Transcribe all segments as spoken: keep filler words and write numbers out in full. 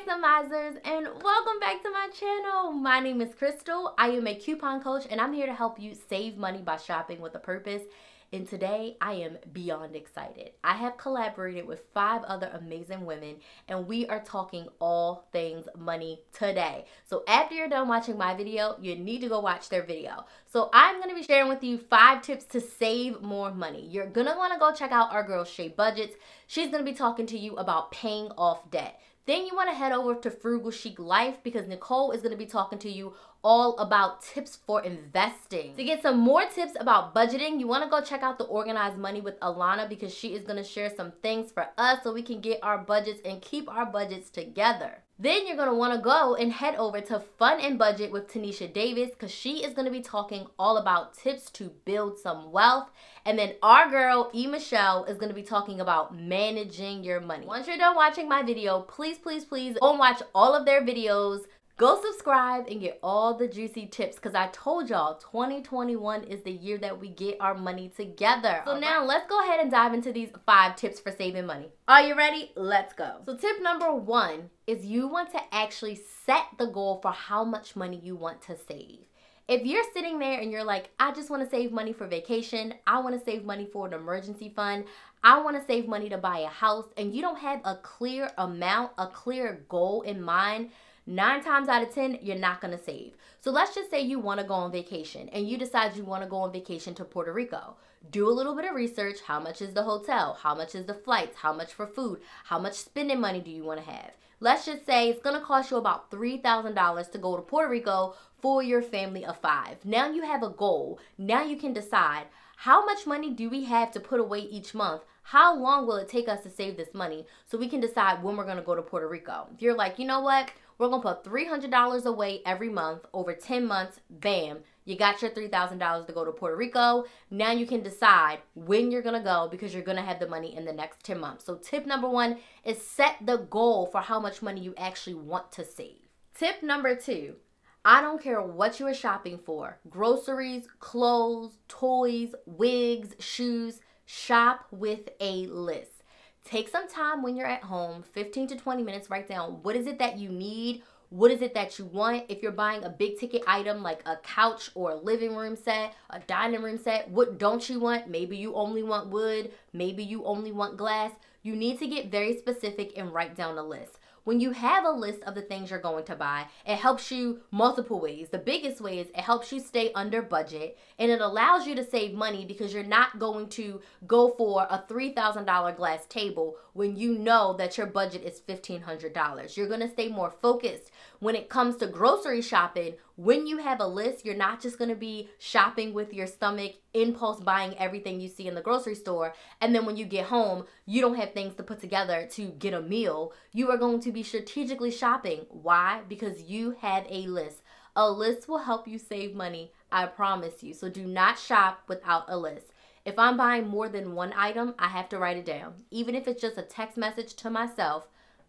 Maximizers, and welcome back to my channel. My name is Crystal. I am a coupon coach and I'm here to help you save money by shopping with a purpose. And today I am beyond excited. I have collaborated with five other amazing women and we are talking all things money today. So after you're done watching my video, you need to go watch their video. So I'm going to be sharing with you five tips to save more money. You're going to want to go check out our girl Shay Budgets. She's going to be talking to you about paying off debt. Then you want to head over to Frugal Chic Life because Nicole is going to be talking to you all about tips for investing. To get some more tips about budgeting, you want to go check out the Organized Money with Alana because she is going to share some things for us so we can get our budgets and keep our budgets together. Then you're going to want to go and head over to Fun and Budget with Tanisha Davis because she is going to be talking all about tips to build some wealth. And then our girl, E. Michelle, is going to be talking about managing your money. Once you're done watching my video, please, please, please go and watch all of their videos. Go subscribe and get all the juicy tips because I told y'all twenty twenty-one is the year that we get our money together. So now let's go ahead and dive into these five tips for saving money. Are you ready? Let's go. So tip number one is you want to actually set the goal for how much money you want to save. If you're sitting there and you're like, I just want to save money for vacation, I want to save money for an emergency fund, I want to save money to buy a house, and you don't have a clear amount, a clear goal in mind, nine times out of ten, you're not going to save. So let's just say you want to go on vacation and you decide you want to go on vacation to Puerto Rico. Do a little bit of research. How much is the hotel? How much is the flights? How much for food? How much spending money do you want to have? Let's just say it's going to cost you about three thousand dollars to go to Puerto Rico for your family of five. Now you have a goal. Now you can decide how much money do we have to put away each month? How long will it take us to save this money so we can decide when we're going to go to Puerto Rico? If you're like, you know what? We're going to put three hundred dollars away every month over ten months. Bam. You got your three thousand dollars to go to Puerto Rico. Now you can decide when you're going to go because you're going to have the money in the next ten months. So tip number one is set the goal for how much money you actually want to save. Tip number two, I don't care what you are shopping for. Groceries, clothes, toys, wigs, shoes. Shop with a list. Take some time when you're at home, fifteen to twenty minutes, write down what is it that you need, what is it that you want. If you're buying a big ticket item like a couch or a living room set, a dining room set, what don't you want? Maybe you only want wood, maybe you only want glass. You need to get very specific and write down a list. When you have a list of the things you're going to buy, it helps you multiple ways. The biggest way is it helps you stay under budget and it allows you to save money because you're not going to go for a three thousand dollar glass table when you know that your budget is fifteen hundred dollars. You're going to stay more focused. When it comes to grocery shopping, when you have a list, you're not just going to be shopping with your stomach, impulse buying everything you see in the grocery store, and then when you get home, you don't have things to put together to get a meal. You are going to be strategically shopping. Why? Because you have a list. A list will help you save money, I promise you. So do not shop without a list. If I'm buying more than one item, I have to write it down. Even if it's just a text message to myself,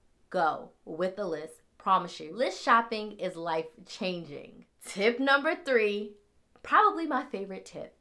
go with the list. Promise you. List shopping is life changing. Tip number three, probably my favorite tip.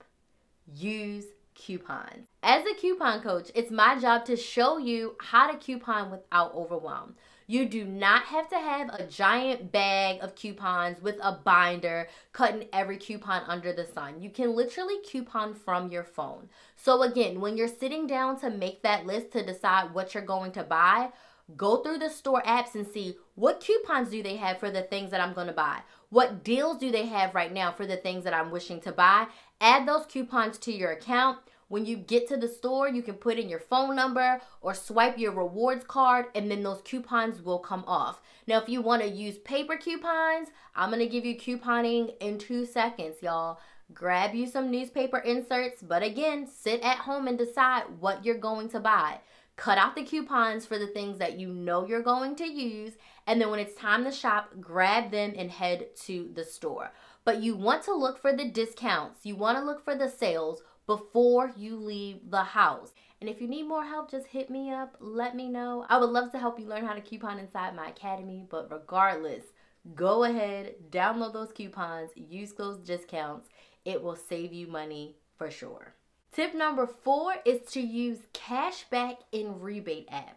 Use coupons. As a coupon coach, it's my job to show you how to coupon without overwhelm. You do not have to have a giant bag of coupons with a binder cutting every coupon under the sun. You can literally coupon from your phone. So again, when you're sitting down to make that list to decide what you're going to buy, go through the store apps and see what coupons do they have for the things that I'm going to buy. What deals do they have right now for the things that I'm wishing to buy? Add those coupons to your account. When you get to the store, you can put in your phone number or swipe your rewards card and then those coupons will come off. Now, if you want to use paper coupons, I'm going to give you couponing in two seconds, y'all. Grab you some newspaper inserts, but again, sit at home and decide what you're going to buy. Cut out the coupons for the things that you know you're going to use, and then when it's time to shop, grab them and head to the store. But you want to look for the discounts. You want to look for the sales before you leave the house. And if you need more help, just hit me up. Let me know. I would love to help you learn how to coupon inside my academy, but regardless, go ahead, download those coupons, use those discounts. It will save you money for sure. Tip number four is to use cashback and rebate apps.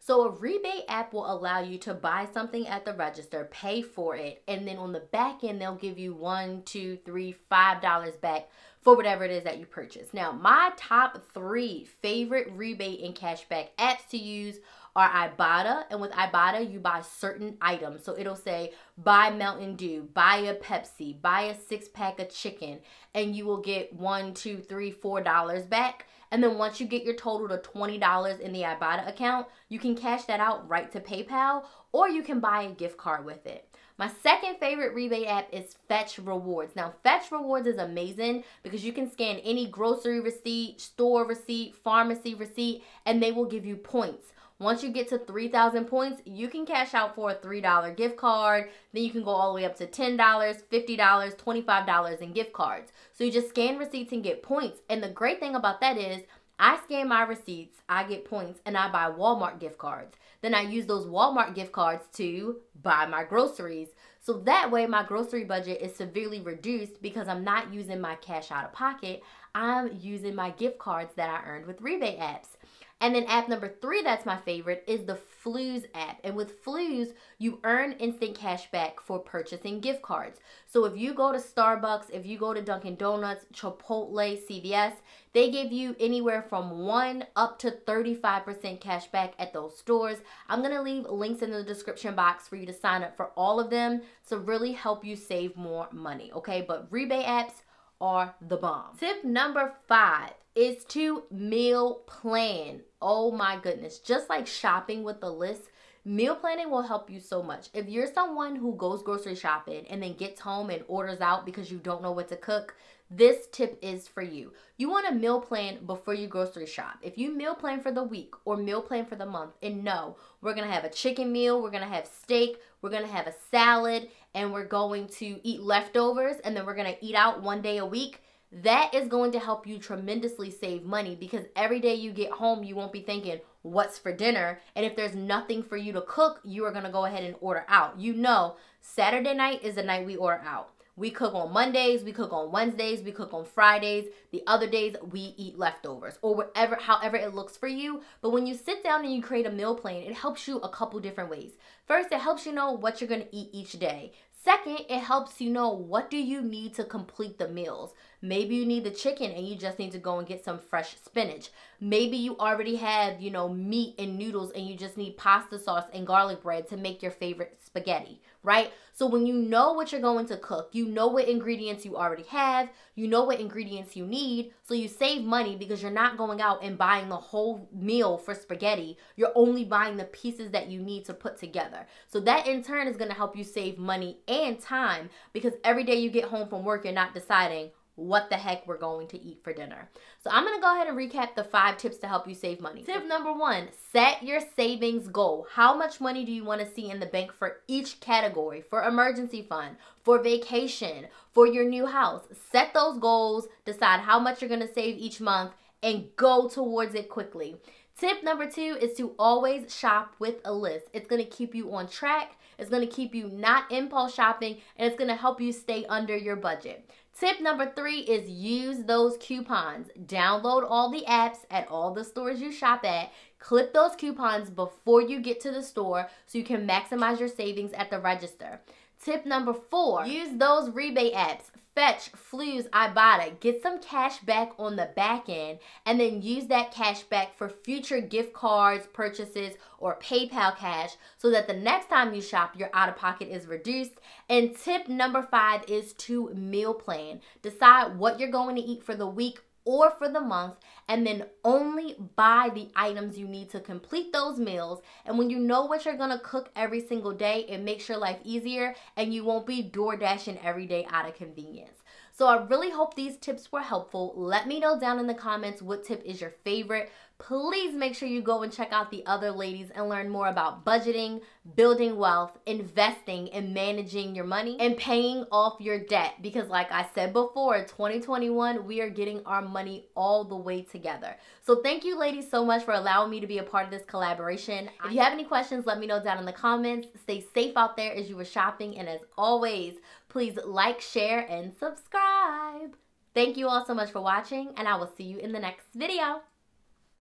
So a rebate app will allow you to buy something at the register, pay for it, and then on the back end, they'll give you one, two, three, five dollars back for whatever it is that you purchase. Now, my top three favorite rebate and cashback apps to use are Ibotta, and with Ibotta, you buy certain items. So it'll say, buy Mountain Dew, buy a Pepsi, buy a six pack of chicken, and you will get one, two, three, four dollars back. And then once you get your total to twenty dollars in the Ibotta account, you can cash that out right to PayPal, or you can buy a gift card with it. My second favorite rebate app is Fetch Rewards. Now, Fetch Rewards is amazing because you can scan any grocery receipt, store receipt, pharmacy receipt, and they will give you points. Once you get to three thousand points, you can cash out for a three dollar gift card. Then you can go all the way up to ten dollars, fifty dollars, twenty-five dollars in gift cards. So you just scan receipts and get points. And the great thing about that is I scan my receipts, I get points, and I buy Walmart gift cards. Then I use those Walmart gift cards to buy my groceries. So that way my grocery budget is severely reduced because I'm not using my cash out of pocket. I'm using my gift cards that I earned with rebate apps. And then app number three that's my favorite is the Flues app. And with Flues, you earn instant cash back for purchasing gift cards. So if you go to Starbucks, if you go to Dunkin' Donuts, Chipotle, C V S, they give you anywhere from one up to thirty-five percent cash back at those stores. I'm going to leave links in the description box for you to sign up for all of them to really help you save more money, okay? But rebate apps are the bomb. Tip number five is to meal plan. Oh my goodness. Just like shopping with the list, meal planning will help you so much. If you're someone who goes grocery shopping and then gets home and orders out because you don't know what to cook, this tip is for you. You want to meal plan before you grocery shop. If you meal plan for the week or meal plan for the month and know we're going to have a chicken meal, we're going to have steak, we're going to have a salad, and we're going to eat leftovers, and then we're going to eat out one day a week, that is going to help you tremendously save money because every day you get home, you won't be thinking, what's for dinner? And if there's nothing for you to cook, you are going to go ahead and order out. You know, Saturday night is the night we order out. We cook on Mondays, we cook on Wednesdays, we cook on Fridays. The other days, we eat leftovers or whatever, however it looks for you. But when you sit down and you create a meal plan, it helps you a couple different ways. First, it helps you know what you're going to eat each day. Second, it helps you know what do you need to complete the meals. Maybe you need the chicken and you just need to go and get some fresh spinach. Maybe you already have, you know, meat and noodles and you just need pasta sauce and garlic bread to make your favorite spaghetti, right? So when you know what you're going to cook, you know what ingredients you already have, you know what ingredients you need, so you save money because you're not going out and buying the whole meal for spaghetti. You're only buying the pieces that you need to put together. So that in turn is going to help you save money and time because every day you get home from work, you're not deciding what the heck we're going to eat for dinner. So I'm going to go ahead and recap the five tips to help you save money. Tip number one, set your savings goal. How much money do you want to see in the bank for each category? For emergency fund, for vacation, for your new house. Set those goals, decide how much you're going to save each month, and go towards it quickly. Tip number two is to always shop with a list. It's going to keep you on track. It's going to keep you not impulse shopping, and it's going to help you stay under your budget. Tip number three is use those coupons. Download all the apps at all the stores you shop at. Clip those coupons before you get to the store so you can maximize your savings at the register. Tip number four, use those rebate apps. Fetch, Flues, Ibotta. Get some cash back on the back end and then use that cash back for future gift cards, purchases, or PayPal cash so that the next time you shop, your out-of-pocket is reduced. And tip number five is to meal plan. Decide what you're going to eat for the week or for the month, and then only buy the items you need to complete those meals. And when you know what you're gonna cook every single day, it makes your life easier and you won't be door dashing every day out of convenience. So I really hope these tips were helpful. Let me know down in the comments what tip is your favorite. Please make sure you go and check out the other ladies and learn more about budgeting, building wealth, investing, and managing your money, and paying off your debt. Because like I said before, twenty twenty-one, we are getting our money all the way together. So thank you ladies so much for allowing me to be a part of this collaboration. If you have any questions, let me know down in the comments. Stay safe out there as you were shopping. And as always, please like, share, and subscribe. Thank you all so much for watching, and I will see you in the next video.